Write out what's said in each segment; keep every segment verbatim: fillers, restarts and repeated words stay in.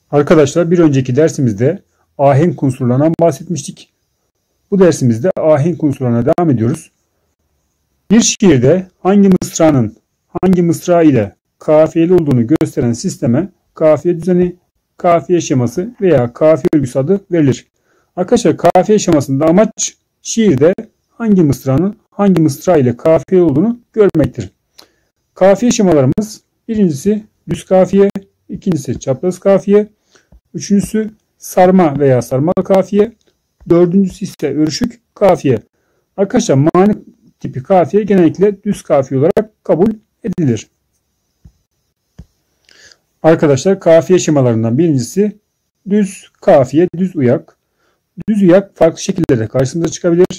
Arkadaşlar bir önceki dersimizde ahenk unsurlarından bahsetmiştik. Bu dersimizde ahenk unsurlarına devam ediyoruz. Bir şiirde hangi mısranın hangi mısra ile kafiyeli olduğunu gösteren sisteme kafiye düzeni, kafiye şeması veya kafiye örgüsü adı verilir. Arkadaşlar kafiye şemasında amaç şiirde hangi mısranın hangi mısra ile kafiyeli olduğunu görmektir. Kafiye şemalarımız birincisi düz kafiye, ikincisi çapraz kafiye, üçüncüsü sarma veya sarmalı kafiye, dördüncüsü ise örüşük kafiye. Arkadaşlar mani tipi kafiye genellikle düz kafiye olarak kabul edilir. Arkadaşlar kafiye şemalarından birincisi düz kafiye, düz uyak. Düz uyak farklı şekillerde karşımıza çıkabilir.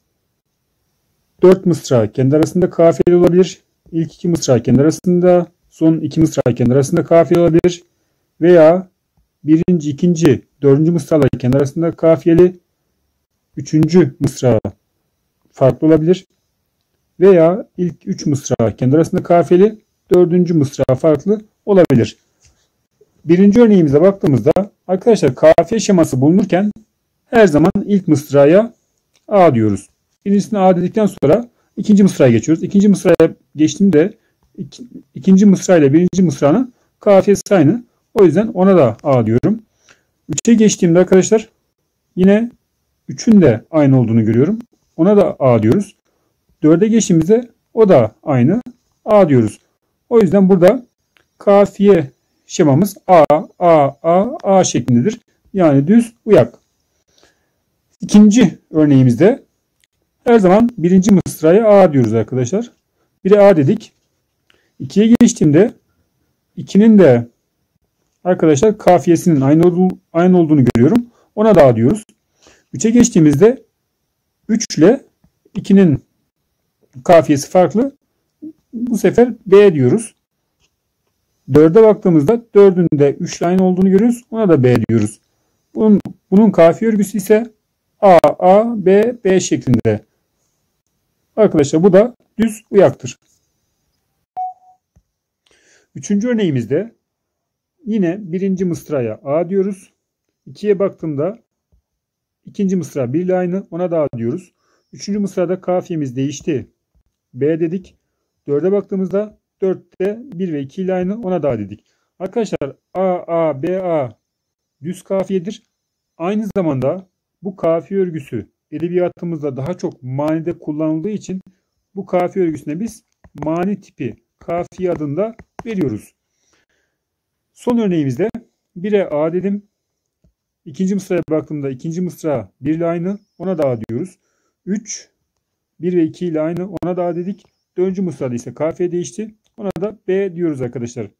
Dört mısra kendi arasında kafiyeli olabilir. İlk iki mısra kendi arasında, son iki mısra kendi arasında kafiyeli olabilir. Veya birinci, ikinci, dördüncü mısralar kendi arasında kafiyeli, üçüncü mısra farklı olabilir. Veya ilk üç mısra kendi arasında kafiyeli, dördüncü mısra farklı olabilir. Birinci örneğimize baktığımızda arkadaşlar kafiye şeması bulunurken her zaman ilk mısraya A diyoruz. Birincisine A dedikten sonra ikinci mısraya geçiyoruz. İkinci mısraya geçtiğimde iki, ikinci mısra ile birinci mısranın kafiyesi aynı. O yüzden ona da A diyorum. üçe geçtiğimde arkadaşlar yine üçün de aynı olduğunu görüyorum. Ona da A diyoruz. dörde geçtiğimizde o da aynı. A diyoruz. O yüzden burada kafiye şemamız A, A, A, A şeklindedir. Yani düz uyak. İkinci örneğimizde her zaman birinci mısraya A diyoruz arkadaşlar. Bire A dedik. ikiye geçtiğimde ikinin de arkadaşlar kafiyesinin aynı, olduğu, aynı olduğunu görüyorum. Ona da A diyoruz. üçe geçtiğimizde üç ile ikinin kafiyesi farklı. Bu sefer B diyoruz. dörde baktığımızda dördün de üç ile aynı olduğunu görüyoruz. Ona da B diyoruz. Bunun, bunun kafiye örgüsü ise A, A, B, B şeklinde. Arkadaşlar bu da düz uyaktır. Üçüncü örneğimizde yine birinci mısraya A diyoruz. ikiye baktığımda ikinci mısra bir ile aynı. Ona da A diyoruz. Üçüncü mısrada kafiyemiz değişti. B dedik. dörde baktığımızda dörtte bir ve iki ile aynı. Ona da A dedik. Arkadaşlar A, A, B, A düz kafiyedir. Aynı zamanda bu kafiye örgüsü edebiyatımızda daha çok manide kullanıldığı için bu kafiye örgüsüne biz mani tipi kafiye adında veriyoruz. Son örneğimizde bire A dedim. İkinci mısraya baktığımda ikinci mısra bir ile aynı. Ona da A diyoruz. üç, bir ve iki ile aynı. Ona da A dedik. Dördüncü mısrada ise kafiye değişti. Ona da B diyoruz arkadaşlar.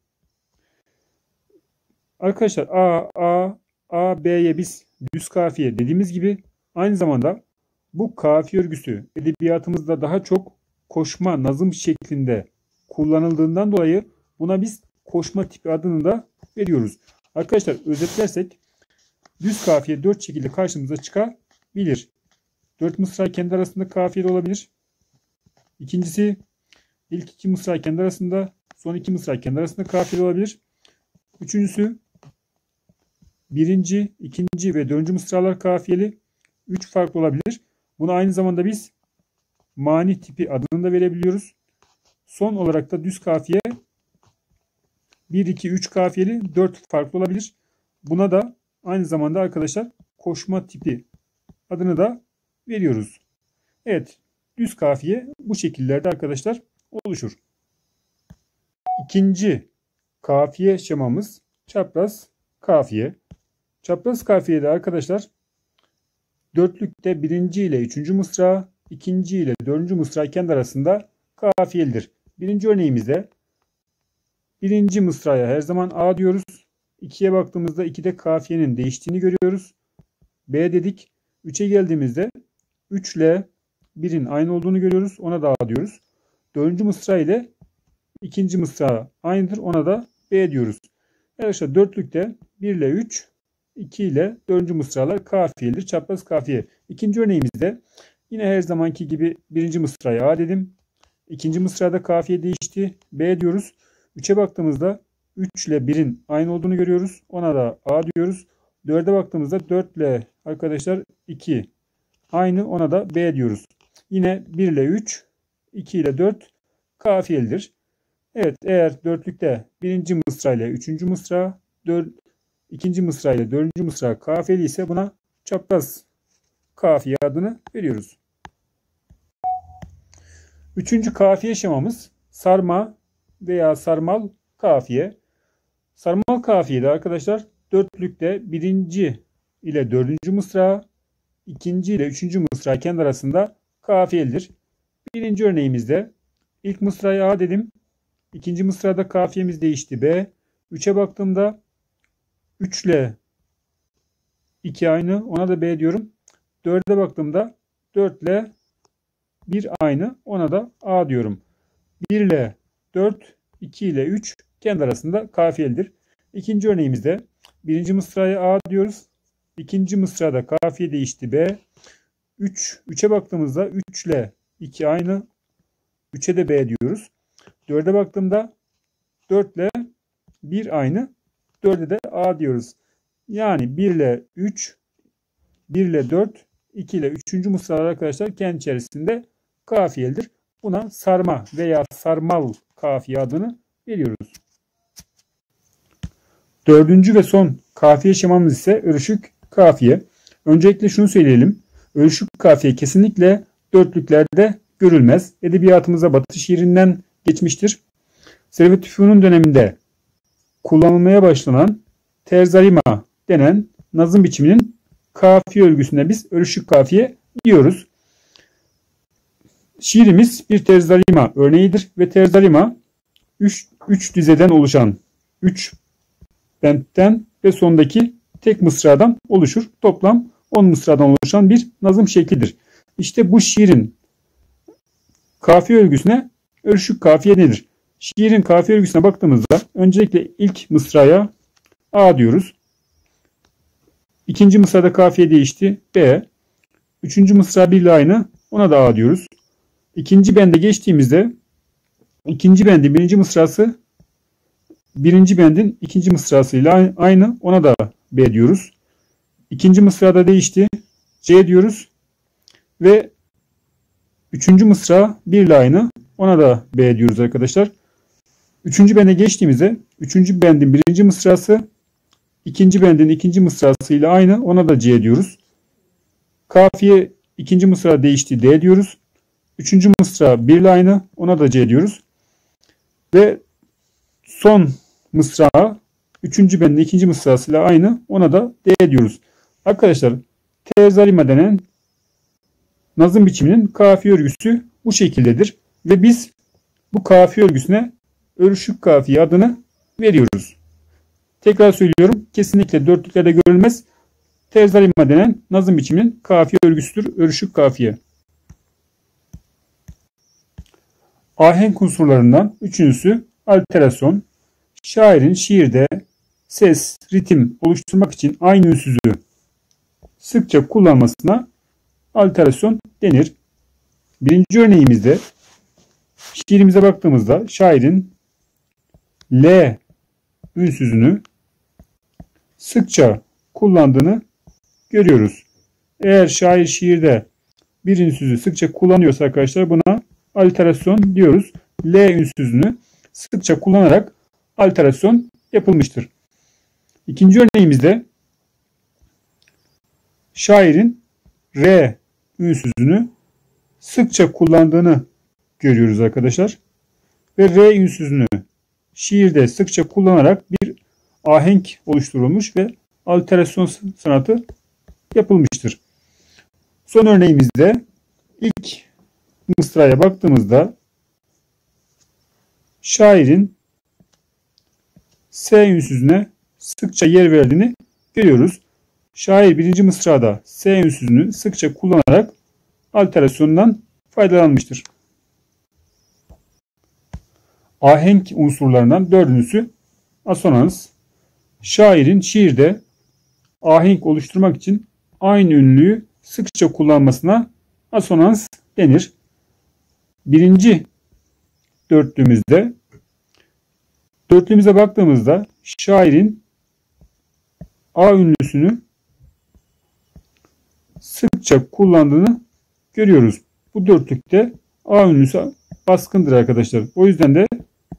Arkadaşlar A, A, A, B'ye biz düz kafiye dediğimiz gibi aynı zamanda bu kafiye örgüsü edebiyatımızda daha çok koşma, nazım şeklinde kullanıldığından dolayı buna biz koşma tipi adını da veriyoruz. Arkadaşlar özetlersek düz kafiye dört şekilde karşımıza çıkabilir. dört mısra kendi arasında kafiyeli olabilir. İkincisi ilk iki mısra kendi arasında, son iki mısra kendi arasında kafiyeli olabilir. Üçüncüsü birinci, ikinci ve dördüncü mısralar kafiyeli. Üç farklı olabilir. Bunu aynı zamanda biz mani tipi adını da verebiliyoruz. Son olarak da düz kafiye bir, iki, üç kafiyeli dört farklı olabilir. Buna da aynı zamanda arkadaşlar koşma tipi adını da veriyoruz. Evet, düz kafiye bu şekillerde arkadaşlar oluşur. İkinci kafiye şemamız çapraz kafiye. Çapraz kafiyede arkadaşlar dörtlükte birinci ile üçüncü mısra, ikinci ile dördüncü mısra kendi arasında kafiyelidir. Birinci örneğimizde birinci mısraya her zaman A diyoruz. ikiye baktığımızda ikide kafiyenin değiştiğini görüyoruz. B dedik. üçe geldiğimizde üç ile birin aynı olduğunu görüyoruz. Ona da A diyoruz. dördüncü mısra ile ikinci mısra aynıdır. Ona da B diyoruz. Arkadaşlar dörtlükte bir ile üç, iki ile dördüncü mısralar kafiyelidir. Çapraz kafiye. İkinci örneğimizde yine her zamanki gibi birinci mısraya A dedim. İkinci mısrada kafiye değişti. B diyoruz. üçe baktığımızda üç ile birin aynı olduğunu görüyoruz. Ona da A diyoruz. dörde baktığımızda dört ile arkadaşlar iki aynı. Ona da B diyoruz. Yine bir ile üç, iki ile dört kafiyelidir. Evet, eğer dörtlükte birinci mısra ile üçüncü mısra, dört, ikinci mısra ile dördüncü mısra kafiyeli ise buna çapraz kafiye adını veriyoruz. Üçüncü kafiye şemamız sarma veya sarmal kafiye. Sarmal kafiyede arkadaşlar dörtlükte birinci ile dördüncü mısra, ikinci ile üçüncü mısra kendi arasında kafiyelidir. Birinci örneğimizde ilk mısraya A dedim. İkinci mısrada kafiyemiz değişti B. üçe baktığımda üç ile iki aynı. Ona da B diyorum. dörde baktığımda dört ile bir aynı. Ona da A diyorum. bir ile dört, iki ile üç kendi arasında kafiyelidir. İkinci örneğimizde birinci mısraya A diyoruz. İkinci mısrada kafiye değişti B. üç, üçe baktığımızda üç ile iki aynı. üçe de B diyoruz. dörde baktığımda dört ile bir aynı. dörde de A diyoruz. Yani bir ile üç, bir ile dört, iki ile üçüncü mısralar arkadaşlar kendi içerisinde kafiyelidir. Buna sarma veya sarmal kafiye adını veriyoruz. Dördüncü ve son kafiye şemamız ise örüşük kafiye. Öncelikle şunu söyleyelim. Örüşük kafiye kesinlikle dörtlüklerde görülmez. Edebiyatımıza Batı şiirinden geçmiştir. Servet-i Fünun döneminde kullanılmaya başlanan terzarima denen nazım biçiminin kafiye örgüsüne biz örüşük kafiye diyoruz. Şiirimiz bir terzarima örneğidir ve terzarima üç dizeden oluşan üç bentten ve sondaki tek mısradan oluşur. Toplam on mısradan oluşan bir nazım şeklidir. İşte bu şiirin kafiye örgüsüne örüşük kafiye denir. Şiirin kafiye örgüsüne baktığımızda öncelikle ilk mısraya A diyoruz. İkinci mısrada kafiye değişti B. Üçüncü mısra bir ile aynı. Ona da A diyoruz. İkinci bende geçtiğimizde ikinci bendin birinci mısrası birinci bendin ikinci mısrasıyla aynı. Ona da B diyoruz. İkinci mısrada değişti. C diyoruz. Ve üçüncü mısra bir ile aynı. Ona da B diyoruz arkadaşlar. Üçüncü bende geçtiğimizde üçüncü bendin birinci mısrası ikinci bendin ikinci mısrasıyla aynı. Ona da C diyoruz. Kafiye ikinci mısra değişti. D diyoruz. Üçüncü mısra bir ile aynı. Ona da C diyoruz. Ve son mısra üçüncü bendin ikinci mısrasıyla aynı. Ona da D diyoruz. Arkadaşlar terzarima denen nazım biçiminin kafiye örgüsü bu şekildedir. Ve biz bu kafiye örgüsüne örüşük kafiye adını veriyoruz. Tekrar söylüyorum. Kesinlikle dörtlüklerde görülmez. Terzarima denen nazım biçiminin kafiye örgüsüdür. Örüşük kafiye. Ahenk unsurlarından üçüncüsü alterasyon. Şairin şiirde ses, ritim oluşturmak için aynı ünsüzü sıkça kullanmasına alterasyon denir. Birinci örneğimizde şiirimize baktığımızda şairin L ünsüzünü sıkça kullandığını görüyoruz. Eğer şair şiirde bir ünsüzü sıkça kullanıyorsa arkadaşlar buna alterasyon diyoruz. L ünsüzünü sıkça kullanarak alterasyon yapılmıştır. İkinci örneğimizde şairin R ünsüzünü sıkça kullandığını görüyoruz arkadaşlar. Ve R ünsüzünü şiirde sıkça kullanarak bir ahenk oluşturulmuş ve alterasyon sanatı yapılmıştır. Son örneğimizde ilk mısraya baktığımızda şairin S ünsüzüne sıkça yer verdiğini görüyoruz. Şair birinci mısrada S ünsüzünü sıkça kullanarak alterasyondan faydalanmıştır. Ahenk unsurlarından dördüncüsü asonans. Şairin şiirde ahenk oluşturmak için aynı ünlüyü sıkça kullanmasına asonans denir. Birinci dörtlüğümüzde Dörtlüğümüze baktığımızda şairin A ünlüsünü sıkça kullandığını görüyoruz. Bu dörtlükte A ünlüsü baskındır arkadaşlar. O yüzden de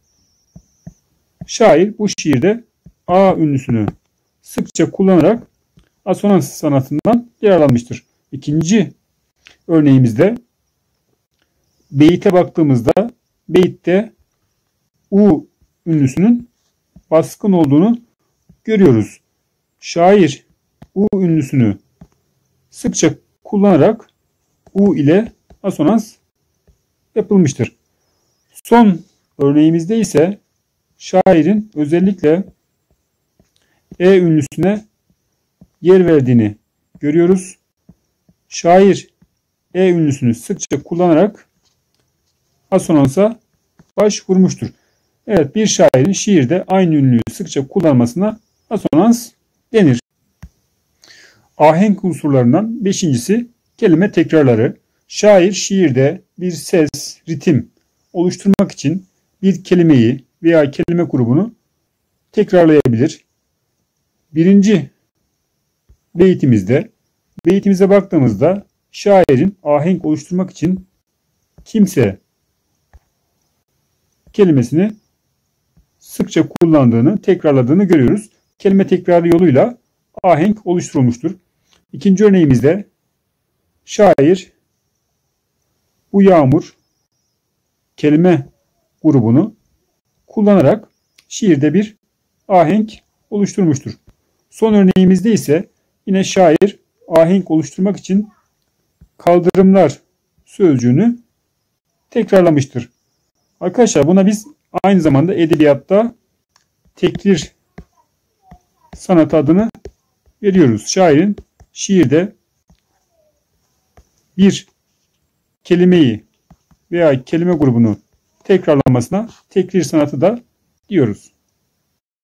şair bu şiirde A ünlüsünü sıkça kullanarak asonans sanatından yararlanmıştır. İkinci örneğimizde beyite baktığımızda beyitte U ünlüsünün baskın olduğunu görüyoruz. Şair U ünlüsünü sıkça kullanarak U ile asonans yapılmıştır. Son örneğimizde ise şairin özellikle E ünlüsüne yer verdiğini görüyoruz. Şair E ünlüsünü sıkça kullanarak asonansa başvurmuştur. Evet, bir şairin şiirde aynı ünlüyü sıkça kullanmasına asonans denir. Ahenk unsurlarından beşincisi kelime tekrarları. Şair şiirde bir ses, ritim oluşturmak için bir kelimeyi veya kelime grubunu tekrarlayabilir. Birinci beytimizde, beytimize baktığımızda şairin ahenk oluşturmak için kimse kelimesini sıkça kullandığını, tekrarladığını görüyoruz. Kelime tekrarı yoluyla ahenk oluşturulmuştur. İkinci örneğimizde şair bu yağmur kelime grubunu kullanarak şiirde bir ahenk oluşturmuştur. Son örneğimizde ise yine şair ahenk oluşturmak için kaldırımlar sözcüğünü tekrarlamıştır. Arkadaşlar buna biz aynı zamanda edebiyatta tekrir sanatı adını veriyoruz. Şairin şiirde bir kelimeyi veya kelime grubunu tekrarlamasına tekrir sanatı da diyoruz.